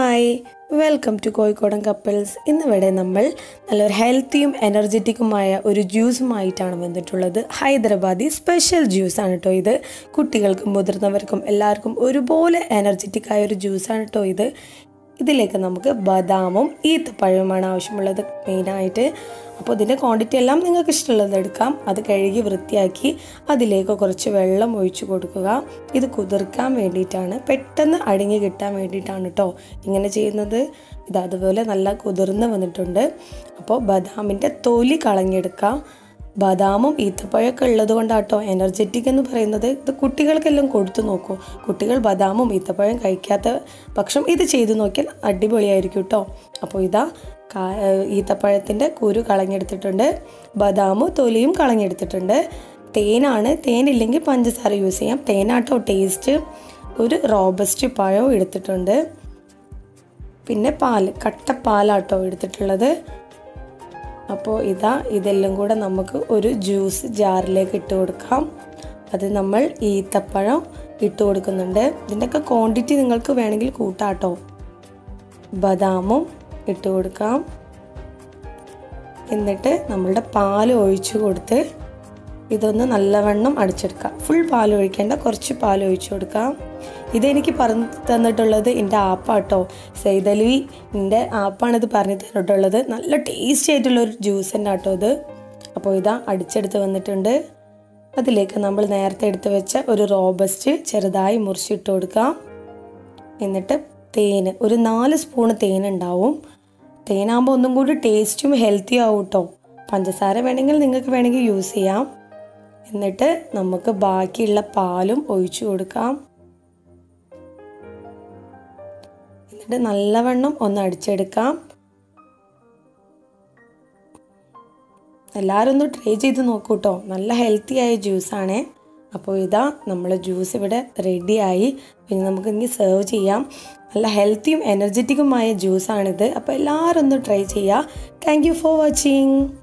Hi welcome to കോഴിക്കോടൻ couples. ഇന്നിവിടെ നമ്മൾ നല്ലൊരു ഹെൽത്തിയും എനർജറ്റിക്കുമായ ഒരു ജ്യൂസുമായിട്ടാണ് വന്നിട്ടുള്ളത്. ഹൈദരാബാദി സ്പെഷ്യൽ ജ്യൂസാണ് കേട്ടോ ഇത്. കുട്ടികൾക്കും മുതിർന്നവർക്കും എല്ലാവർക്കും ഒരുപോലെ എനർജറ്റിക്കായ ഒരു ജ്യൂസാണ് കേട്ടോ ഇത്. ഇതിലേക്ക് നമുക്ക് ബദാമും ഈത്തപ്പഴവുമാണ് ആവശ്യമുള്ളത് മെയിനായിട്ട്. അപ്പോൾ ഇതിൻ്റെ ക്വാണ്ടിറ്റി എല്ലാം നിങ്ങൾക്ക് ഇഷ്ടമുള്ളത് എടുക്കാം. അത് കഴുകി വൃത്തിയാക്കി അതിലേക്ക് കുറച്ച് വെള്ളം ഒഴിച്ചു കൊടുക്കുക. ഇത് കുതിർക്കാൻ വേണ്ടിയിട്ടാണ്, പെട്ടെന്ന് അടങ്ങി കിട്ടാൻ വേണ്ടിയിട്ടാണ് കേട്ടോ ഇങ്ങനെ ചെയ്യുന്നത്. ഇത് അതുപോലെ നല്ല കുതിർന്ന് വന്നിട്ടുണ്ട്. അപ്പോൾ ബദാമിൻ്റെ തൊലി കളഞ്ഞെടുക്കുക. ബദാമും ഈത്തപ്പഴമൊക്കെ ഉള്ളത് കൊണ്ടാട്ടോ എനർജറ്റിക് എന്ന് പറയുന്നത്. ഇത് കുട്ടികൾക്കെല്ലാം കൊടുത്തു നോക്കൂ. കുട്ടികൾ ബദാമും ഈത്തപ്പഴം കഴിക്കാത്ത പക്ഷം ഇത് ചെയ്തു നോക്കിയാൽ അടിപൊളിയായിരിക്കും കേട്ടോ. അപ്പോൾ ഇതാ ഈത്തപ്പഴത്തിൻ്റെ കുരു കളഞ്ഞെടുത്തിട്ടുണ്ട്, ബദാമും തൊലിയും കളഞ്ഞെടുത്തിട്ടുണ്ട്. തേനാണ്, തേനില്ലെങ്കിൽ പഞ്ചസാര യൂസ് ചെയ്യാം. തേനാട്ടോ ടേസ്റ്റ്. ഒരു റോബസ്റ്റ് പഴവും എടുത്തിട്ടുണ്ട്. പിന്നെ കട്ടപ്പാലാട്ടോ എടുത്തിട്ടുള്ളത്. അപ്പോൾ ഇതെല്ലാം കൂടെ നമുക്ക് ഒരു ജ്യൂസ് ജാറിലേക്ക് ഇട്ട് കൊടുക്കാം. അത് നമ്മൾ ഈത്തപ്പഴം ഇട്ട് കൊടുക്കുന്നുണ്ട്. ഇതിൻ്റെയൊക്കെ ക്വാണ്ടിറ്റി നിങ്ങൾക്ക് വേണമെങ്കിൽ കൂട്ടാട്ടോ. ബദാമും ഇട്ട് കൊടുക്കാം. എന്നിട്ട് നമ്മളുടെ പാൽ ഒഴിച്ചു കൊടുത്ത് ഇതൊന്ന് നല്ലവണ്ണം അടിച്ചെടുക്കാം. ഫുൾ പാൽ ഒഴിക്കേണ്ട, കുറച്ച് പാൽ ഒഴിച്ചു കൊടുക്കാം. ഇതെനിക്ക് പറഞ്ഞു തന്നിട്ടുള്ളത് എൻ്റെ ആപ്പാട്ടോ, സൈദലവിൻ്റെ ആപ്പാണിത് പറഞ്ഞു തന്നിട്ടുള്ളത്. നല്ല ടേസ്റ്റി ആയിട്ടുള്ളൊരു ജ്യൂസ് തന്നെ കേട്ടോ ഇത്. അപ്പോൾ അടിച്ചെടുത്ത് വന്നിട്ടുണ്ട്. അതിലേക്ക് നമ്മൾ നേരത്തെ എടുത്ത് വെച്ച ഒരു റോബസ്റ്റ് ചെറുതായി മുറിച്ചിട്ട് കൊടുക്കാം. എന്നിട്ട് തേന്, ഒരു 4 സ്പൂൺ തേനുണ്ടാവും. തേനാകുമ്പോൾ ഒന്നും കൂടി ടേസ്റ്റും ഹെൽത്തിയും ആവും കേട്ടോ. പഞ്ചസാര നിങ്ങൾക്ക് യൂസ് ചെയ്യാം. എന്നിട്ട് നമുക്ക് ബാക്കിയുള്ള പാലും ഒഴിച്ചു കൊടുക്കാം. എന്നിട്ട് നല്ലവണ്ണം ഒന്ന് അടിച്ചെടുക്കാം. എല്ലാവരും ഒന്ന് ട്രൈ ചെയ്ത് നോക്കൂ കേട്ടോ. നല്ല ഹെൽത്തി ആയ ജ്യൂസാണ്. അപ്പോൾ നമ്മൾ ജ്യൂസ് ഇവിടെ റെഡിയായി. പിന്നെ നമുക്ക് ഇനി സെർവ് ചെയ്യാം. നല്ല ഹെൽത്തിയും എനർജറ്റിക്കുമായ ജ്യൂസാണിത്. അപ്പോൾ എല്ലാവരും ഒന്ന് ട്രൈ ചെയ്യുക. Thank you for watching.